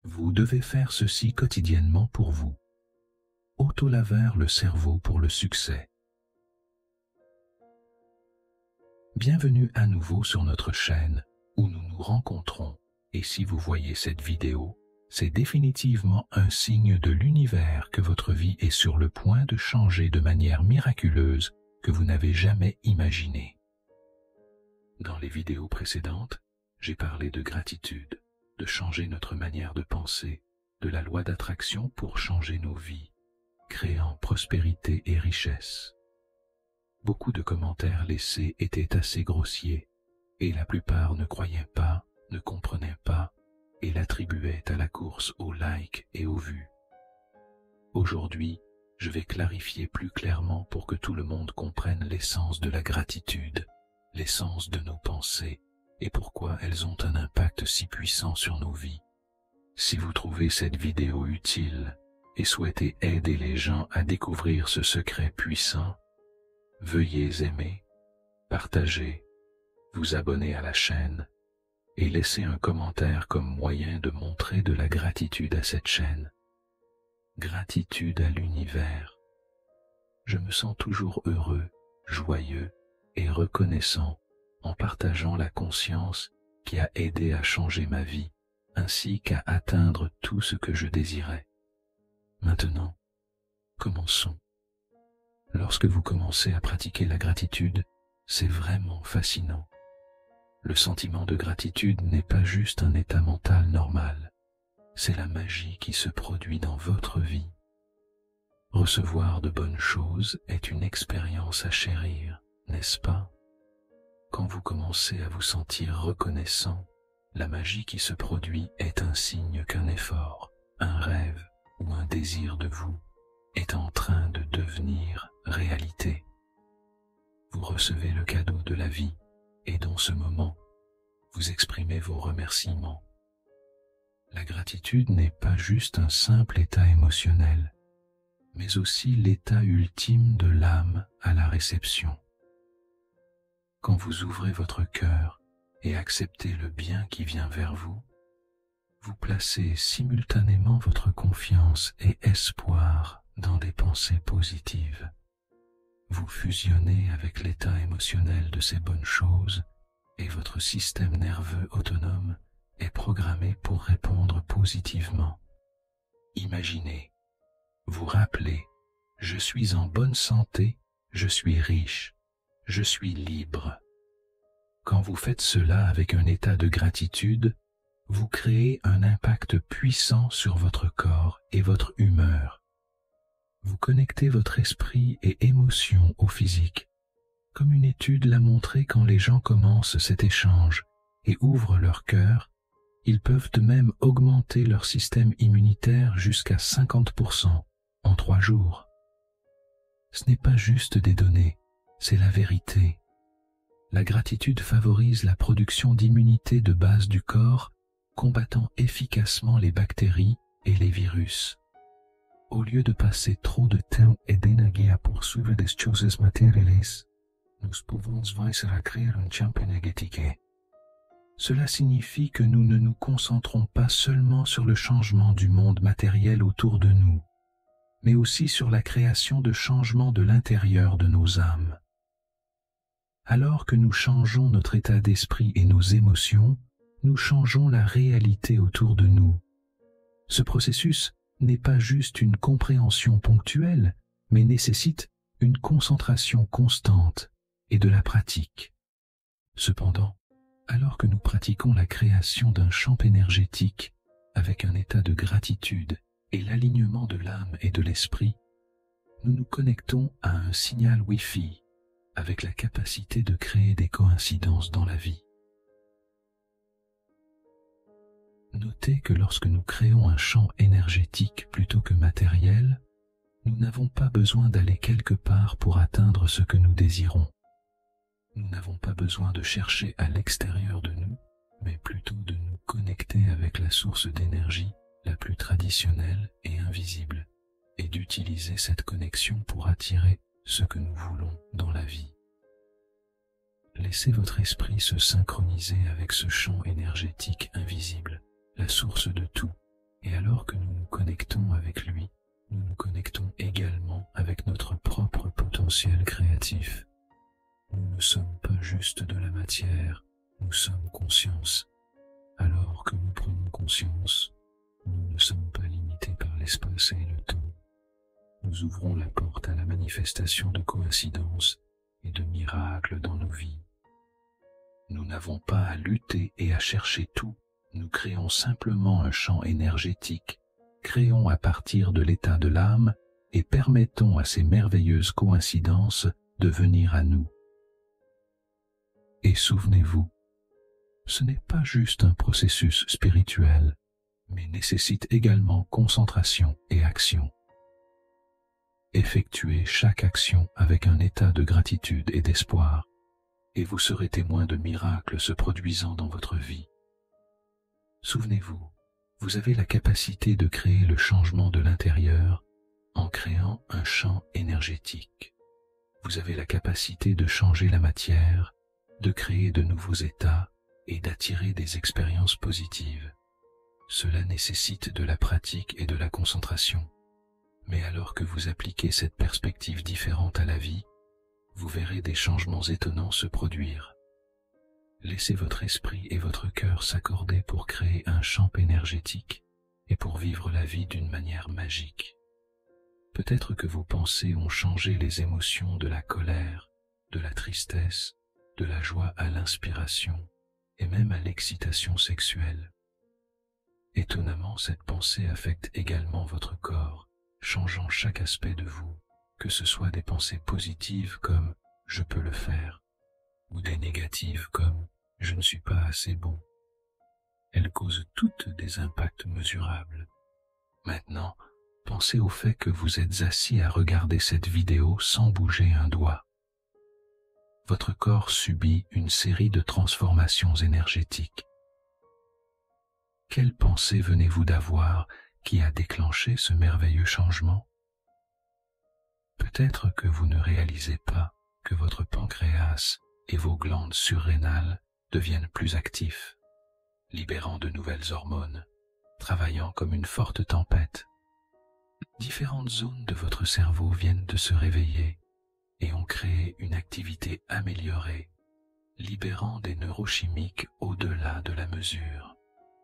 Vous devez faire ceci quotidiennement pour vous. Autolaver le cerveau pour le succès. Bienvenue à nouveau sur notre chaîne où nous nous rencontrons. Et si vous voyez cette vidéo, c'est définitivement un signe de l'univers que votre vie est sur le point de changer de manière miraculeuse que vous n'avez jamais imaginé. Dans les vidéos précédentes, j'ai parlé de gratitude, de changer notre manière de penser, de la loi d'attraction pour changer nos vies, créant prospérité et richesse. Beaucoup de commentaires laissés étaient assez grossiers, et la plupart ne croyaient pas, ne comprenaient pas, et l'attribuaient à la course aux likes et aux vues. Aujourd'hui, je vais clarifier plus clairement pour que tout le monde comprenne l'essence de la gratitude, l'essence de nos pensées, et pourquoi elles ont un impact si puissant sur nos vies. Si vous trouvez cette vidéo utile et souhaitez aider les gens à découvrir ce secret puissant, veuillez aimer, partager, vous abonner à la chaîne et laisser un commentaire comme moyen de montrer de la gratitude à cette chaîne. Gratitude à l'univers. Je me sens toujours heureux, joyeux et reconnaissant en partageant la conscience qui a aidé à changer ma vie, ainsi qu'à atteindre tout ce que je désirais. Maintenant, commençons. Lorsque vous commencez à pratiquer la gratitude, c'est vraiment fascinant. Le sentiment de gratitude n'est pas juste un état mental normal, c'est la magie qui se produit dans votre vie. Recevoir de bonnes choses est une expérience à chérir, n'est-ce pas? Quand vous commencez à vous sentir reconnaissant, la magie qui se produit est un signe qu'un effort, un rêve ou un désir de vous est en train de devenir réalité. Vous recevez le cadeau de la vie et dans ce moment, vous exprimez vos remerciements. La gratitude n'est pas juste un simple état émotionnel, mais aussi l'état ultime de l'âme à la réception. Quand vous ouvrez votre cœur et acceptez le bien qui vient vers vous, vous placez simultanément votre confiance et espoir dans des pensées positives. Vous fusionnez avec l'état émotionnel de ces bonnes choses et votre système nerveux autonome est programmé pour répondre positivement. Imaginez, vous rappelez, je suis en bonne santé, je suis riche, je suis libre. Quand vous faites cela avec un état de gratitude, vous créez un impact puissant sur votre corps et votre humeur. Vous connectez votre esprit et émotions au physique, comme une étude l'a montré. Quand les gens commencent cet échange et ouvrent leur cœur, ils peuvent de même augmenter leur système immunitaire jusqu'à 50% en 3 jours. Ce n'est pas juste des données, c'est la vérité. La gratitude favorise la production d'immunité de base du corps, combattant efficacement les bactéries et les virus. Au lieu de passer trop de temps et d'énergie à poursuivre des choses matérielles, nous pouvons veiller à créer un champ énergétique. Cela signifie que nous ne nous concentrons pas seulement sur le changement du monde matériel autour de nous, mais aussi sur la création de changements de l'intérieur de nos âmes. Alors que nous changeons notre état d'esprit et nos émotions, nous changeons la réalité autour de nous. Ce processus n'est pas juste une compréhension ponctuelle, mais nécessite une concentration constante et de la pratique. Cependant, alors que nous pratiquons la création d'un champ énergétique avec un état de gratitude et l'alignement de l'âme et de l'esprit, nous nous connectons à un signal Wi-Fi avec la capacité de créer des coïncidences dans la vie. Notez que lorsque nous créons un champ énergétique plutôt que matériel, nous n'avons pas besoin d'aller quelque part pour atteindre ce que nous désirons. Nous n'avons pas besoin de chercher à l'extérieur de nous, mais plutôt de nous connecter avec la source d'énergie la plus traditionnelle et invisible, et d'utiliser cette connexion pour attirer ce que nous voulons dans la vie. Laissez votre esprit se synchroniser avec ce champ énergétique invisible, la source de tout, Et alors que nous nous connectons avec lui, nous nous connectons également avec notre propre potentiel créatif. Nous ne sommes pas juste de la matière, nous sommes conscience. Alors que nous prenons conscience, nous ne sommes pas limités par l'espace et le temps. Nous ouvrons la porte à la manifestation de coïncidences et de miracles dans nos vies. Nous n'avons pas à lutter et à chercher tout, nous créons simplement un champ énergétique, créons à partir de l'état de l'âme et permettons à ces merveilleuses coïncidences de venir à nous. Et souvenez-vous, ce n'est pas juste un processus spirituel, mais nécessite également concentration et action. Effectuez chaque action avec un état de gratitude et d'espoir, et vous serez témoin de miracles se produisant dans votre vie. Souvenez-vous, vous avez la capacité de créer le changement de l'intérieur en créant un champ énergétique. Vous avez la capacité de changer la matière, de créer de nouveaux états et d'attirer des expériences positives. Cela nécessite de la pratique et de la concentration. Mais alors que vous appliquez cette perspective différente à la vie, vous verrez des changements étonnants se produire. Laissez votre esprit et votre cœur s'accorder pour créer un champ énergétique et pour vivre la vie d'une manière magique. Peut-être que vos pensées ont changé les émotions de la colère, de la tristesse, de la joie à l'inspiration et même à l'excitation sexuelle. Étonnamment, cette pensée affecte également votre corps, changeant chaque aspect de vous, que ce soit des pensées positives comme « je peux le faire » ou des négatives comme « je ne suis pas assez bon ». Elles causent toutes des impacts mesurables. Maintenant, pensez au fait que vous êtes assis à regarder cette vidéo sans bouger un doigt. Votre corps subit une série de transformations énergétiques. Quelle pensée venez-vous d'avoir qui a déclenché ce merveilleux changement? Peut-être que vous ne réalisez pas que votre pancréas et vos glandes surrénales deviennent plus actifs, libérant de nouvelles hormones, travaillant comme une forte tempête. Différentes zones de votre cerveau viennent de se réveiller et ont créé une activité améliorée, libérant des neurochimiques au-delà de la mesure.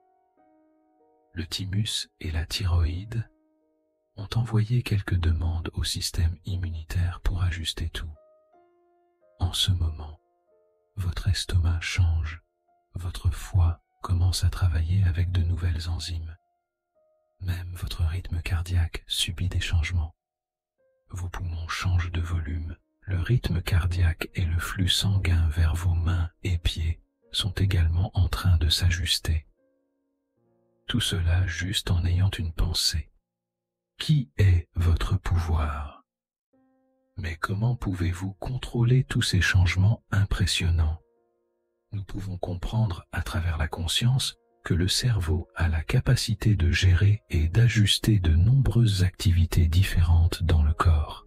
Le thymus et la thyroïde ont envoyé quelques demandes au système immunitaire pour ajuster tout. En ce moment, votre estomac change, votre foie commence à travailler avec de nouvelles enzymes. Même votre rythme cardiaque subit des changements. Vos poumons changent de volume, le rythme cardiaque et le flux sanguin vers vos mains et pieds sont également en train de s'ajuster. Tout cela juste en ayant une pensée. Qui est votre pouvoir? Mais comment pouvez-vous contrôler tous ces changements impressionnants? Nous pouvons comprendre à travers la conscience que le cerveau a la capacité de gérer et d'ajuster de nombreuses activités différentes dans le corps.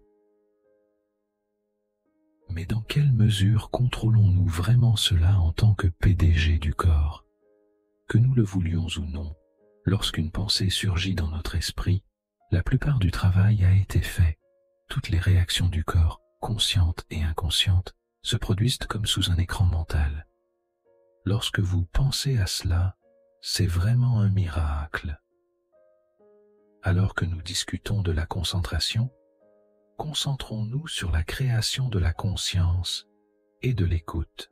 Mais dans quelle mesure contrôlons-nous vraiment cela en tant que PDG du corps? Que nous le voulions ou non, lorsqu'une pensée surgit dans notre esprit, la plupart du travail a été fait. Toutes les réactions du corps, conscientes et inconscientes, se produisent comme sous un écran mental. Lorsque vous pensez à cela, c'est vraiment un miracle. Alors que nous discutons de la concentration, concentrons-nous sur la création de la conscience et de l'écoute.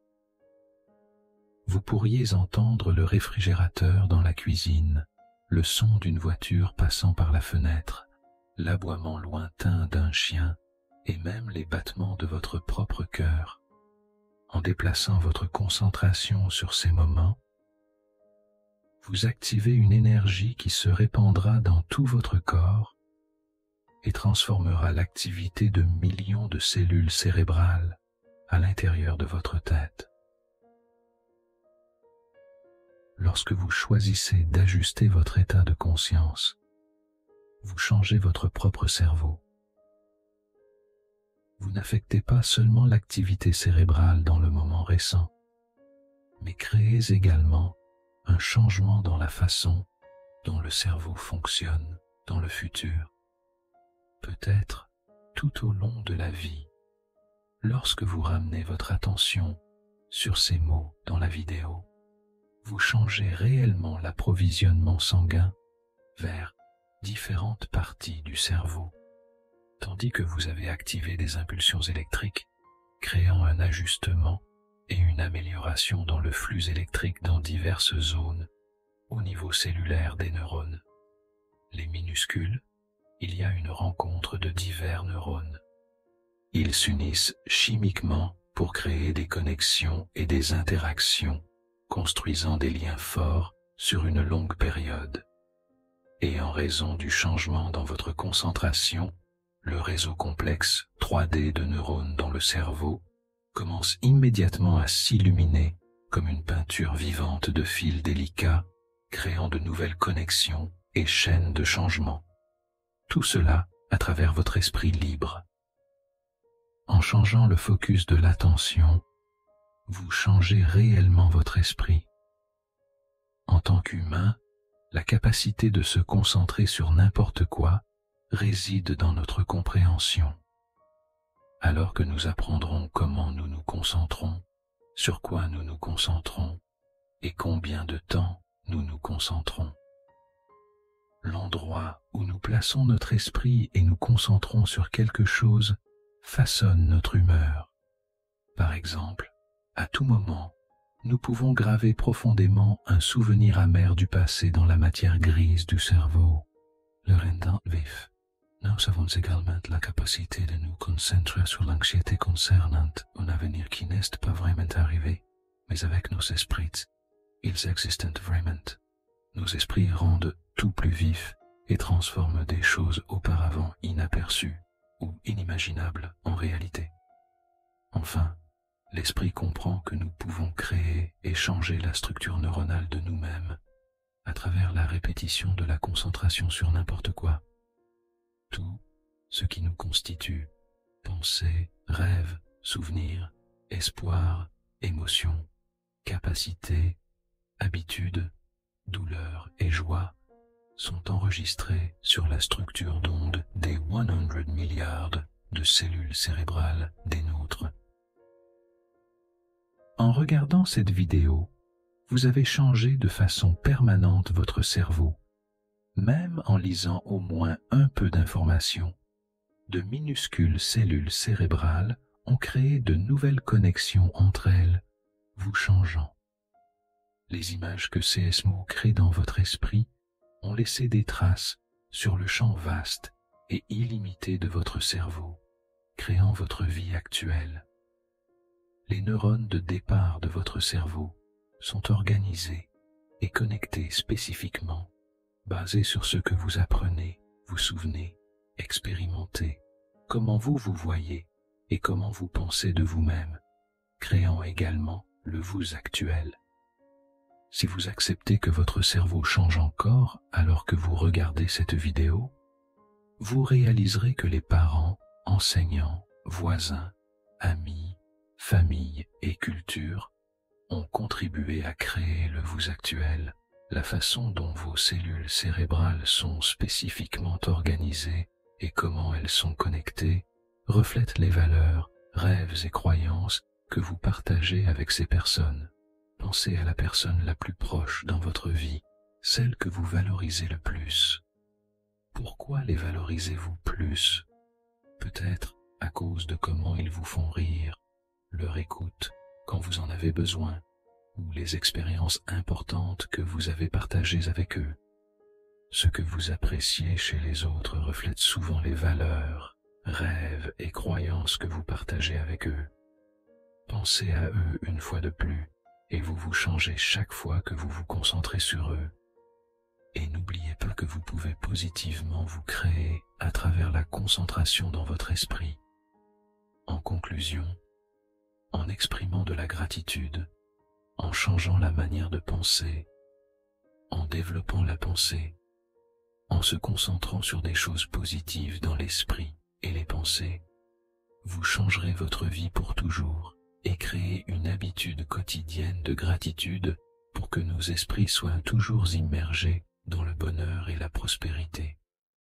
Vous pourriez entendre le réfrigérateur dans la cuisine, le son d'une voiture passant par la fenêtre, l'aboiement lointain d'un chien et même les battements de votre propre cœur. En déplaçant votre concentration sur ces moments, vous activez une énergie qui se répandra dans tout votre corps et transformera l'activité de millions de cellules cérébrales à l'intérieur de votre tête. Lorsque vous choisissez d'ajuster votre état de conscience, vous changez votre propre cerveau. Vous n'affectez pas seulement l'activité cérébrale dans le moment récent, mais créez également un changement dans la façon dont le cerveau fonctionne dans le futur. Peut-être tout au long de la vie, lorsque vous ramenez votre attention sur ces mots dans la vidéo, vous changez réellement l'approvisionnement sanguin vers différentes parties du cerveau, tandis que vous avez activé des impulsions électriques, créant un ajustement et une amélioration dans le flux électrique dans diverses zones au niveau cellulaire des neurones. Les minuscules, il y a une rencontre de divers neurones. Ils s'unissent chimiquement pour créer des connexions et des interactions, construisant des liens forts sur une longue période. Et en raison du changement dans votre concentration, le réseau complexe 3D de neurones dans le cerveau commence immédiatement à s'illuminer comme une peinture vivante de fils délicats, créant de nouvelles connexions et chaînes de changement. Tout cela à travers votre esprit libre. En changeant le focus de l'attention, vous changez réellement votre esprit. En tant qu'humain, la capacité de se concentrer sur n'importe quoi réside dans notre compréhension. Alors que nous apprendrons comment nous nous concentrons, sur quoi nous nous concentrons et combien de temps nous nous concentrons. L'endroit où nous plaçons notre esprit et nous concentrons sur quelque chose façonne notre humeur. Par exemple, à tout moment, nous pouvons graver profondément un souvenir amer du passé dans la matière grise du cerveau, le rendant vif. Nous avons également la capacité de nous concentrer sur l'anxiété concernant un avenir qui n'est pas vraiment arrivé, mais avec nos esprits, ils existent vraiment. Nos esprits rendent tout plus vif et transforment des choses auparavant inaperçues ou inimaginables en réalité. Enfin, l'esprit comprend que nous pouvons créer et changer la structure neuronale de nous-mêmes à travers la répétition de la concentration sur n'importe quoi. Tout ce qui nous constitue, pensée, rêve, souvenir, espoir, émotion, capacité, habitude, douleur et joie sont enregistrés sur la structure d'onde des 100 milliards de cellules cérébrales des nôtres. En regardant cette vidéo, vous avez changé de façon permanente votre cerveau. Même en lisant au moins un peu d'informations, de minuscules cellules cérébrales ont créé de nouvelles connexions entre elles, vous changeant. Les images que ces mots créent dans votre esprit ont laissé des traces sur le champ vaste et illimité de votre cerveau, créant votre vie actuelle. Les neurones de départ de votre cerveau sont organisés et connectés spécifiquement, basés sur ce que vous apprenez, vous souvenez, expérimentez, comment vous vous voyez et comment vous pensez de vous-même, créant également le vous actuel. Si vous acceptez que votre cerveau change encore alors que vous regardez cette vidéo, vous réaliserez que les parents, enseignants, voisins, amis, famille et culture ont contribué à créer le vous actuel. La façon dont vos cellules cérébrales sont spécifiquement organisées et comment elles sont connectées reflète les valeurs, rêves et croyances que vous partagez avec ces personnes. Pensez à la personne la plus proche dans votre vie, celle que vous valorisez le plus. Pourquoi les valorisez-vous plus? Peut-être à cause de comment ils vous font rire, leur écoute quand vous en avez besoin, ou les expériences importantes que vous avez partagées avec eux. Ce que vous appréciez chez les autres reflète souvent les valeurs, rêves et croyances que vous partagez avec eux. Pensez à eux une fois de plus, et vous vous changez chaque fois que vous vous concentrez sur eux. Et n'oubliez pas que vous pouvez positivement vous créer à travers la concentration dans votre esprit. En conclusion, en exprimant de la gratitude, en changeant la manière de penser, en développant la pensée, en se concentrant sur des choses positives dans l'esprit et les pensées, vous changerez votre vie pour toujours et créez une habitude quotidienne de gratitude pour que nos esprits soient toujours immergés dans le bonheur et la prospérité.